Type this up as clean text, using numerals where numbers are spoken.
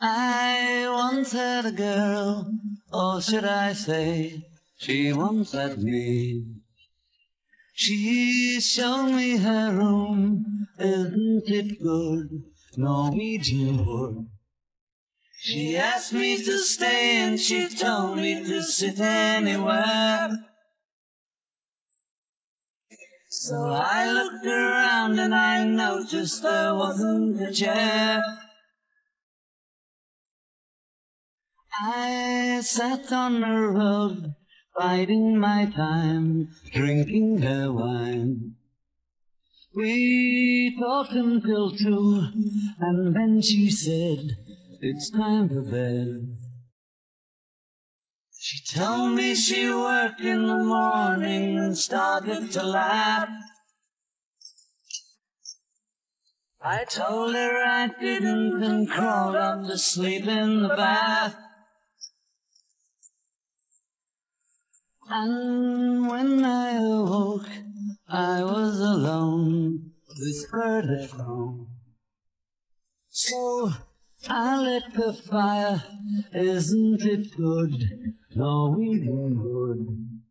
I once had a girl, or should I say, she once had me. She showed me her room, isn't it good, Norwegian wood. She asked me to stay and she told me to sit anywhere. So I looked around and I noticed there wasn't a chair. I sat on the road, biding my time, drinking her wine. We talked until 2, and then she said, it's time for bed. She told me she worked in the morning and started to laugh. I told her I didn't and crawled up to sleep in the bath. And when I awoke, I was alone, whispered a phone. So I lit the fire, isn't it good, Norwegian wood?